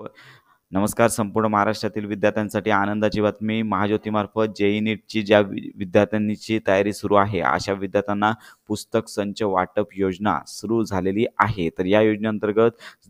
नमस्कार. संपूर्ण महाराष्ट्रातील विद्यार्थ्यांसाठी आनंदाची बातमी. महाज्योतीमार्फत जेईई नीटची ज्या विद्यार्थ्यांची तयारी सुरू आहे, अशा विद्यार्थ्यांना पुस्तक संच वाटप योजना सुरू झालेली आहे. तर या योजनेअंतर्गत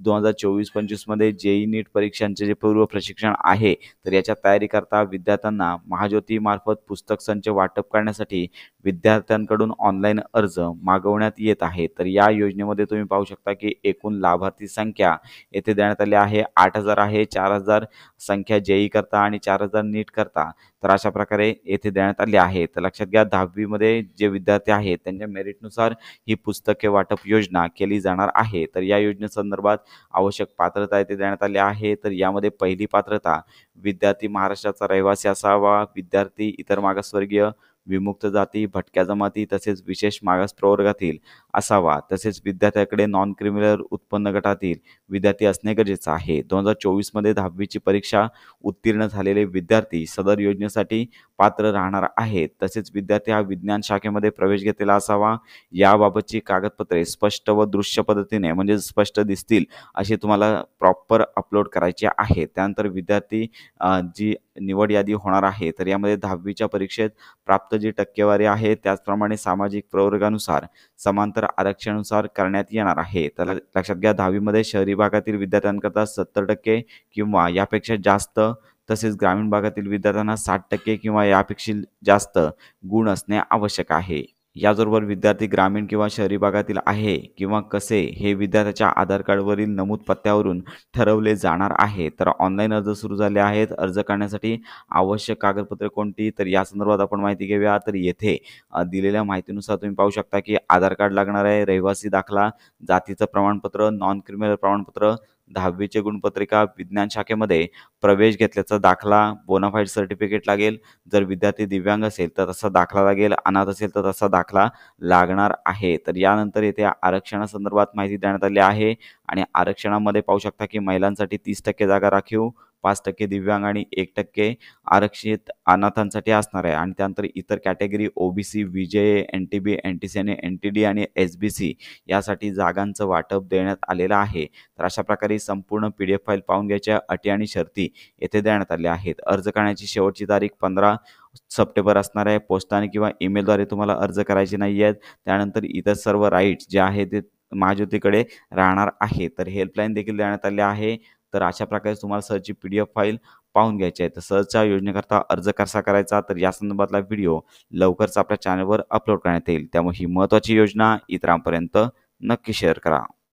2024-25 मध्ये जेईई नीट परीक्षांचे जे पूर्व प्रशिक्षण आहे, तर याच्या तयारीकरता विद्यार्थ्यांना महाज्योतीमार्फत पुस्तक संच वाटप करण्यासाठी विद्यार्थ्यांकडून ऑनलाईन अर्ज मागवण्यात येत आहे. तर या योजनेमध्ये तुम्ही पाहू शकता की एकूण लाभार्थी संख्या येथे देण्यात आली आहे. 8,000 आहे, 4,000 संख्या जेईई करता आणि 4,000 नीट करता. तर अशा प्रकारे येथे देण्यात आली आहे. तर लक्षात घ्या, 10वी मध्ये जे विद्यार्थी आहेत त्यांच्या मेरिटनुसार ही पुस्तके वाटप योजना केली जाणार आहे. तर या योजनेसंदर्भात आवश्यक पात्रता येथे देण्यात आली आहे. तर यामध्ये पहिली पात्रता, विद्यार्थी महाराष्ट्राचा रहिवासी असावा, विद्यार्थी इतर मागासवर्गीय, विमुक्त जाती, भटक्या जमाती तसेच विशेष मागास प्रवर्गातील असावा, तसेच विद्यार्थ्याकडे नॉन क्रिमिनल उत्पन्न गटातील विद्यार्थी असणे गरजेचं आहे. 2024 मध्ये 10वीची परीक्षा उत्तीर्ण झालेले विद्यार्थी सदर योजनेसाठी पात्र राहणार आहेत. तसेच विद्यार्थी हा विज्ञान शाखेमध्ये प्रवेश घेतलेला असावा. याबाबतची कागदपत्रे स्पष्ट व दृश्य पद्धतीने म्हणजे स्पष्ट दिसतील अशी तुम्हाला प्रॉपर अपलोड करायची आहे. त्यानंतर विद्यार्थी जी निवड यादी होणार आहे, तर यामध्ये 10वीच्या परीक्षेत प्राप्त जी टक्केवारी आहे त्याचप्रमाणे सामाजिक प्रवर्गानुसार समांतर आरक्षणानुसार करण्यात येणार आहे. तर लक्षात घ्या, 10वीमध्ये शहरी भागातील विद्यार्थ्यांकरता 70% किंवा यापेक्षा जास्त, तसेच ग्रामीण भागातील विद्यार्थ्यांना 60% किंवा यापेक्षा जास्त गुण असणे आवश्यक आहे. याचबरोबर विद्यार्थी ग्रामीण किंवा शहरी भागातील आहे किंवा कसे हे विद्यार्थ्याच्या आधार कार्डवरील नमूद पत्त्यावरून ठरवले जाणार आहे. तर ऑनलाईन अर्ज सुरू झाले आहेत. अर्ज करण्यासाठी आवश्यक कागदपत्रे कोणती, तर या संदर्भात आपण माहिती घेऊया. तर येथे दिलेल्या माहितीनुसार तुम्ही पाहू शकता की आधार कार्ड लागणार आहे, रहिवासी दाखला, जातीचं प्रमाणपत्र, नॉन क्रिमिनल प्रमाणपत्र, 10वीचे गुणपत्रिका, विज्ञान शाखेमध्ये प्रवेश घेतल्याचा दाखला, बोनाफाईड सर्टिफिकेट लागेल. जर विद्यार्थी दिव्यांग असेल तर तसा दाखला लागेल, अनाथ असेल तर तसा दाखला लागणार आहे. तर यानंतर येथे आरक्षणासंदर्भात माहिती देण्यात आली आहे आणि आरक्षणामध्ये पाहू शकता की महिलांसाठी 30% जागा राखीव, 5% दिव्यांग आणि 1% आरक्षित अनाथांसाठी असणार आहे. आणि त्यानंतर इतर category OBC, VJ, NTB, NTC आणि एनटीडी आणि एसबीसी यासाठी जागांचं वाटप देण्यात आलेलं आहे. तर अशा प्रकारे संपूर्ण PDF फाईल पाहून घ्यायच्या. अटी आणि शर्ती येथे देण्यात आल्या आहेत. अर्ज करण्याची शेवटची तारीख 15 सप्टेंबर असणार आहे. पोस्टाने किंवा ईमेलद्वारे तुम्हाला अर्ज करायचे नाही आहेत. त्यानंतर इतर सर्व राईट्स जे आहे ते महाज्योतीकडे राहणार आहे. तर हेल्पलाईन देखील देण्यात आली आहे. तर अशा प्रकारे तुम्हाला सहजची PDF फाईल पाहून घ्यायची आहे. तर सहजच्या योजनेकरता अर्ज कसा करायचा, तर या संदर्भातला व्हिडिओ लवकरच आपल्या चॅनलवर अपलोड करण्यात येईल. त्यामुळे ही महत्त्वाची योजना इतरांपर्यंत नक्की शेअर करा.